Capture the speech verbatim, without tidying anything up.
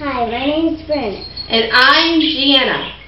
Hi, my name is Bryn. And I'm Gianna.